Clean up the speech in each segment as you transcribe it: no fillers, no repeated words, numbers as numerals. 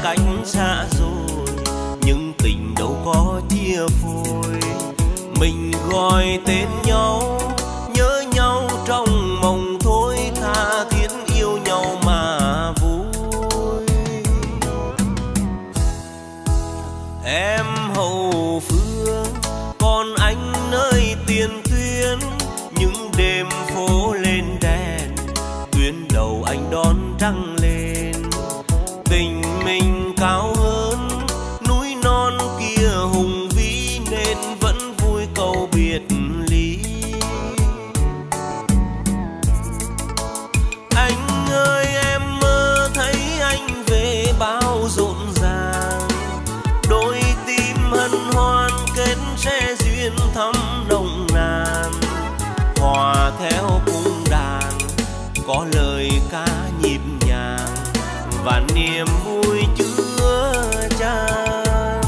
cách xa rồi, nhưng tình đâu có chia phôi. Mình gọi tên nhau, nhớ nhau trong mộng thôi, tha thiết yêu nhau mà vui. Em hậu phương, còn anh nơi tiền tuyến, những đêm phố lên đèn, tuyến đầu anh đón trăng lên. Tình mình cao hơn núi non kia hùng vĩ, nên vẫn vui câu biệt ly. Anh ơi em mơ thấy anh về bao rộn ràng, đôi tim hân hoan kết sẽ duyên thắm nồng nàn. Hòa theo cung đàn có lời ca nhịp nhàng, và niềm vui chứa chan.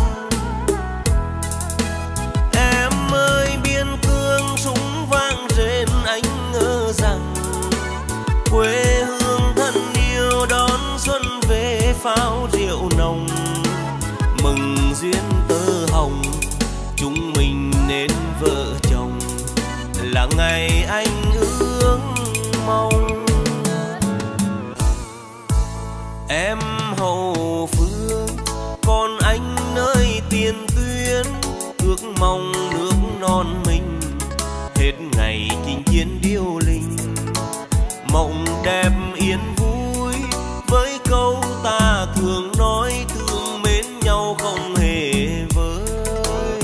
Em ơi biên cương súng vang rền, anh ngỡ rằng quê hương thân yêu đón xuân về pháo rượu nồng. Mừng duyên tơ hồng, chúng mình nên vợ chồng, là ngày anh ước mong. Em hậu phương, còn anh nơi tiền tuyến, ước mong nước non mình hết ngày chinh chiến điêu linh. Mộng đẹp yên vui với câu ta thường nói, thương mến nhau không hề vơi.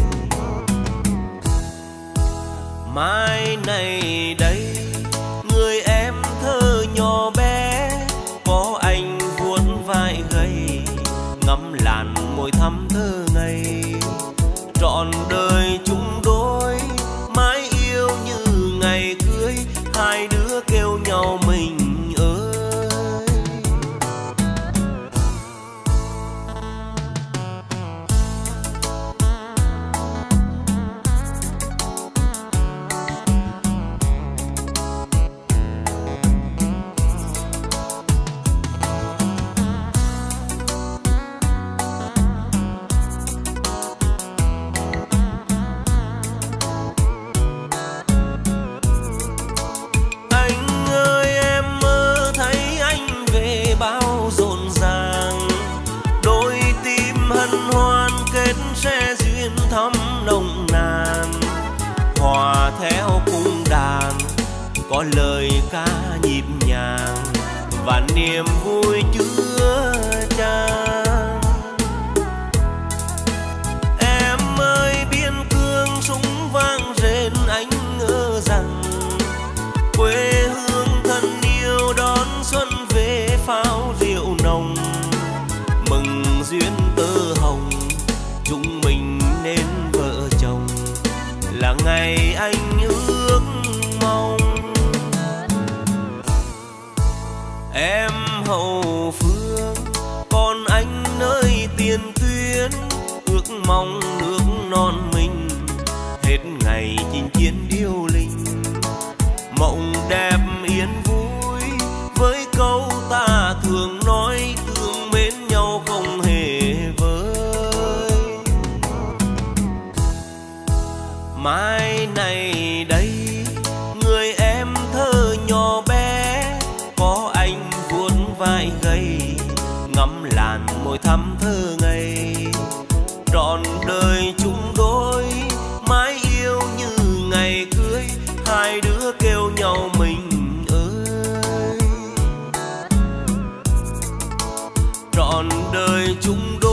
Mai này đây người em thơ nhỏ bé, có anh vuốt vai gầy, ngắm làn môi thắm thơ ngây. Trọn đời chung đôi, mãi yêu như ngày cưới, hai đứa kêu nhau mình ơi. Bao rộn ràng, đôi tim hân hoan kết sẽ duyên thắm nồng nàn. Hòa theo cung đàn có lời ca nhịp nhàng, và niềm vui chứa chan. Em ơi biên cương súng vang rền, anh ngỡ rằng quê hương thân yêu đón xuân về pháo rượu nồng. Mừng duyên tơ hồng, chúng mình nên vợ chồng, là ngày anh ước mong. Em hậu phương, còn anh nơi tiền tuyến, ước mong nước non mình hết ngày chinh chiến điêu linh. Mộng đẹp yên vui với câu ta thường nói, thương mến nhau không hề vơi. Mai này đây người em thơ nhỏ bé, có anh vuốt vai gầy, ngắm làn môi thắm thơ ngây. Trọn đời chung đôi, mãi yêu như ngày cưới, hai đứa kêu nhau mình ơi. Trọn đời chung đôi